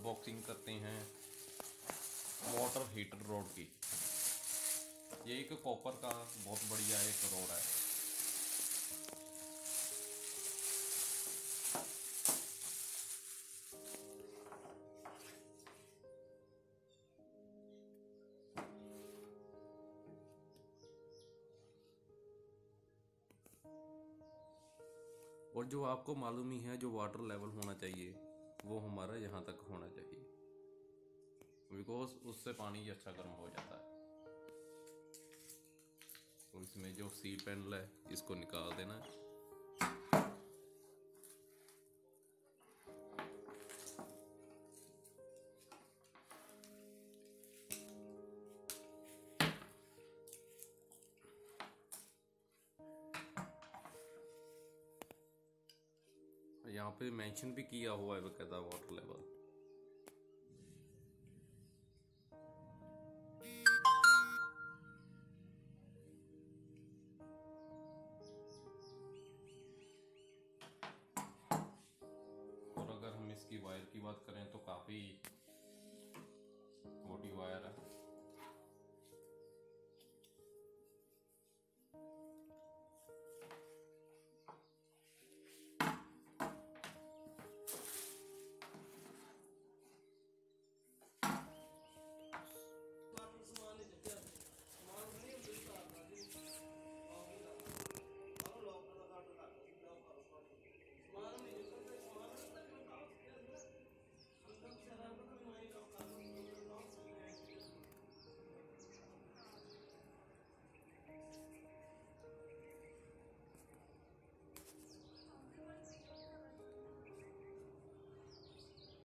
Unboxing करते हैं water heater road की। ये एक कॉपर का बहुत बढ़िया एक रोड है। और जो आपको मालूम ही है, जो वाटर लेवल होना चाहिए वो हमारा यहाँ तक होना चाहिए, बिकॉज उससे पानी अच्छा गर्म हो जाता है। तो इसमें जो सी पैनल है इसको निकाल देना है। यहाँ पे मेंशन भी किया हुआ है बकायदा वाटर लेवल। और अगर हम इसकी वायर की बात करें तो काफ़ी मोटी वायर है।